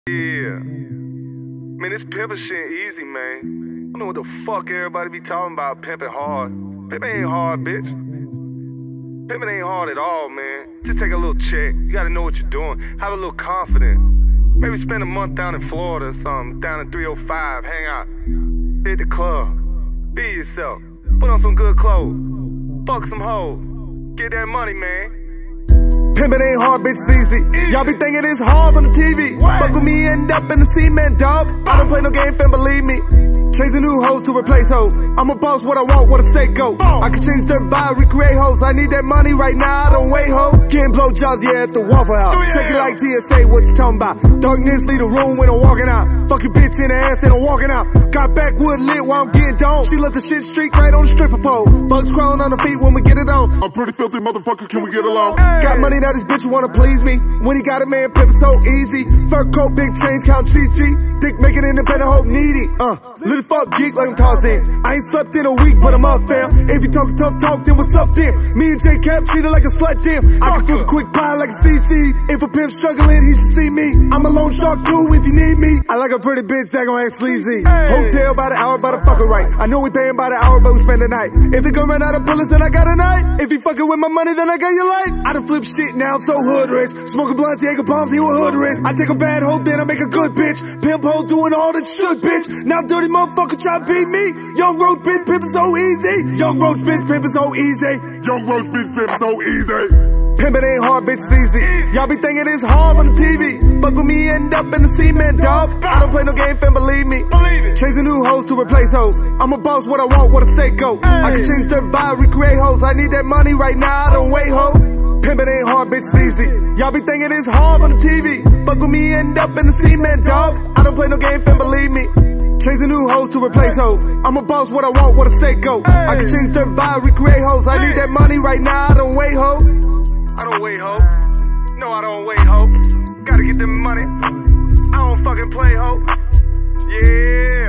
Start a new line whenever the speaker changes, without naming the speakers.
Yeah. Man, this pimpin' shit easy, man. I don't know what the fuck everybody be talking about pimpin' hard. Pimpin' ain't hard, bitch. Pimpin' ain't hard at all, man. Just take a little check. You gotta know what you're doing. Have a little confidence. Maybe spend a month down in Florida or something. Down in 305, hang out. Hit the club. Be yourself. Put on some good clothes. Fuck some hoes. Get that money, man.
Pimpin' ain't hard, bitch, it's easy. Y'all be thinking it's hard on the TV. Fuck with me, end up in the cement, dog. I don't play no game, fam, believe me. Chasing new hoes to replace hoes. I'm a boss, what I want, what I say go. I can change their vibe, recreate hoes. I need that money right now, I don't wait, ho. Getting blowjobs, yeah, at the Waffle House. Check it like TSA, what you talking about? Darkness, leave the room when I'm walking out. Fuck your bitch in the ass, then I'm walking out. Got backwood lit while I'm getting down. She left the shit streak right on the stripper pole. Bugs crawling on the feet when we get it on.
I'm pretty filthy, motherfucker, can we get along?
Got money, now this bitch wanna please me. When he got it, man, pimpin' so easy. Fur coat, big chains, count cheese G. Dick making independent, hope needy. Little fuck geek like I'm Tarzan. I ain't slept in a week, but I'm up, fam. If you talkin' tough talk, then what's up, then? Me and J Cap treated like a slut, damn. I can flip a quick pie like a CC. If a pimp struggling, he should see me. I'm a lone shark too if you need me. I like a pretty bitch that gon' act sleazy. Hotel by the hour, by the fucker right. I know we payin' by the hour, but we spend the night. If they gon' run out of bullets, then I got a night. If you fuckin' with my money, then I got your life. I done flip shit now, I'm so hood rich. Smoking blunts, Jaeger bombs, he was hood rich. I take a bad hoe, then I make a good bitch. Pimp hoe doing all that shit, bitch. Now dirty motherfucker try to beat me. Young roach bitch pimpin' so easy. Young roach bitch pimpin' so easy.
Young roach bitch pimpin' so easy.
Pimpin' ain't hard, bitch, it's easy. Y'all be thinking it's hard on the TV. Fuck with me, end up in the cement, dog. I don't play no game, fam, believe me. Chasing new hoes to replace hoes. I'm a boss, what I want, what I say go. I can change their vibe, recreate hoes. I need that money right now, I don't wait, ho. Pimpin' ain't hard, bitch, it's easy. Y'all be thinking it's hard on the TV. Fuck with me, end up in the cement, dog. I don't play no game, fam, believe me. Chasing new hoes to replace hoes. I'm a boss, what I want, what I say go. I can change their vibe, recreate hoes. I need that money right now, I don't wait, ho.
I don't wait, ho. No, I don't wait, ho. Gotta get them money. I don't fucking play, ho. Yeah.